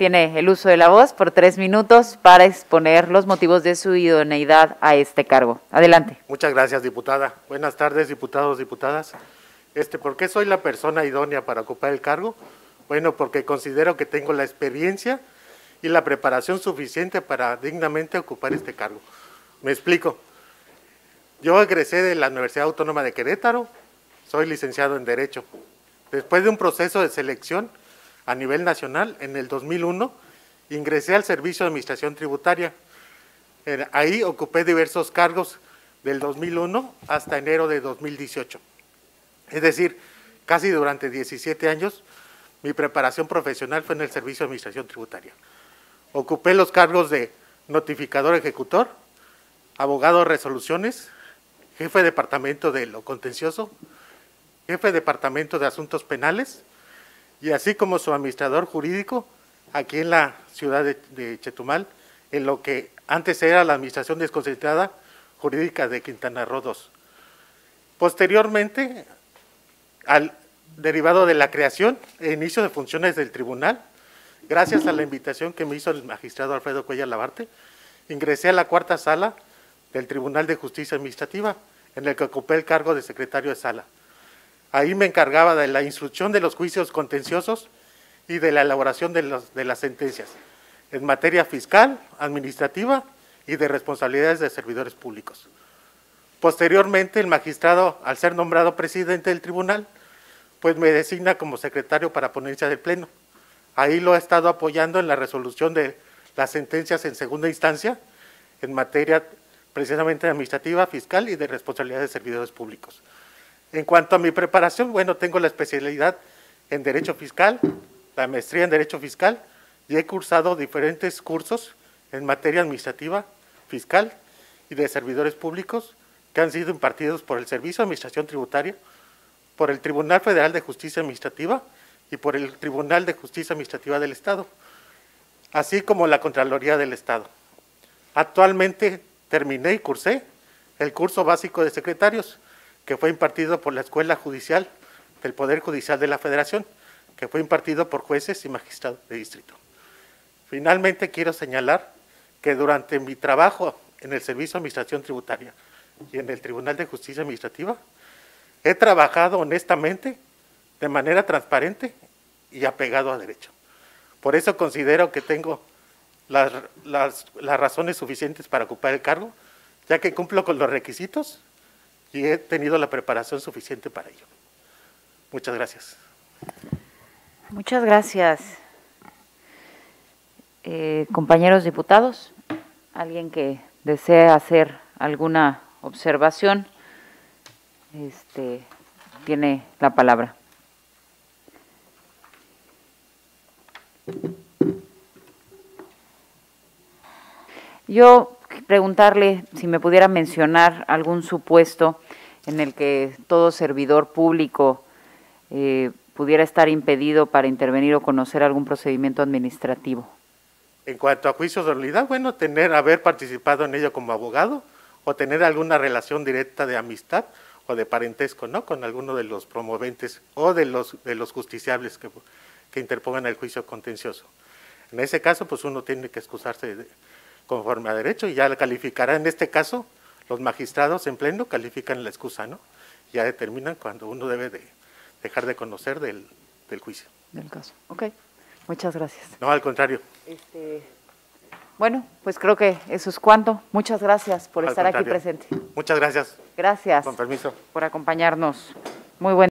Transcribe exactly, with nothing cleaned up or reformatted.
tiene el uso de la voz por tres minutos para exponer los motivos de su idoneidad a este cargo. Adelante. Muchas gracias, diputada. Buenas tardes, diputados, diputadas. Este, ¿por qué soy la persona idónea para ocupar el cargo? Bueno, porque considero que tengo la experiencia y la preparación suficiente para dignamente ocupar este cargo. Me explico. Yo egresé de la Universidad Autónoma de Querétaro, soy licenciado en Derecho. Después de un proceso de selección a nivel nacional, en el dos mil uno, ingresé al Servicio de Administración Tributaria. Ahí ocupé diversos cargos del dos mil uno hasta enero de dos mil dieciocho. Es decir, casi durante diecisiete años, mi preparación profesional fue en el Servicio de Administración Tributaria. Ocupé los cargos de notificador ejecutor, abogado de resoluciones, jefe de departamento de lo contencioso, jefe de departamento de asuntos penales, y así como su administrador jurídico aquí en la ciudad de, de Chetumal, en lo que antes era la Administración Desconcentrada Jurídica de Quintana Roo dos. Posteriormente, al derivado de la creación e inicio de funciones del tribunal, gracias a la invitación que me hizo el magistrado Alfredo Cuellar Labarte, ingresé a la cuarta sala del Tribunal de Justicia Administrativa, en el que ocupé el cargo de secretario de sala. Ahí me encargaba de la instrucción de los juicios contenciosos y de la elaboración de, los, de las sentencias en materia fiscal, administrativa y de responsabilidades de servidores públicos. Posteriormente, el magistrado, al ser nombrado presidente del tribunal, pues me designa como secretario para ponencia del Pleno. Ahí lo he estado apoyando en la resolución de las sentencias en segunda instancia en materia precisamente administrativa, fiscal y de responsabilidades de servidores públicos. En cuanto a mi preparación, bueno, tengo la especialidad en Derecho Fiscal, la maestría en Derecho Fiscal, y he cursado diferentes cursos en materia administrativa, fiscal y de servidores públicos que han sido impartidos por el Servicio de Administración Tributaria, por el Tribunal Federal de Justicia Administrativa y por el Tribunal de Justicia Administrativa del Estado, así como la Contraloría del Estado. Actualmente terminé y cursé el curso básico de secretarios, que fue impartido por la Escuela Judicial del Poder Judicial de la Federación, que fue impartido por jueces y magistrados de distrito. Finalmente, quiero señalar que durante mi trabajo en el Servicio de Administración Tributaria y en el Tribunal de Justicia Administrativa, he trabajado honestamente, de manera transparente y apegado a derecho. Por eso considero que tengo las, las, las razones suficientes para ocupar el cargo, ya que cumplo con los requisitos y he tenido la preparación suficiente para ello. Muchas gracias. Muchas gracias. Eh, compañeros diputados, ¿alguien que desee hacer alguna observación? Este, tiene la palabra. Yo preguntarle si me pudiera mencionar algún supuesto en el que todo servidor público eh, pudiera estar impedido para intervenir o conocer algún procedimiento administrativo. En cuanto a juicios de nulidad, bueno, tener, haber participado en ello como abogado o tener alguna relación directa de amistad o de parentesco, ¿no?, con alguno de los promoventes o de los, de los justiciables que, que interpongan el juicio contencioso. En ese caso, pues uno tiene que excusarse de, conforme a derecho y ya calificará, en este caso, los magistrados en pleno califican la excusa, ¿no? Ya determinan cuando uno debe de dejar de conocer del, del juicio. Del caso. Ok, muchas gracias. No, al contrario. Este, bueno, pues creo que eso es cuanto. Muchas gracias por Al estar contrario. aquí presente. Muchas gracias. Gracias. Con permiso. Por acompañarnos. Muy buen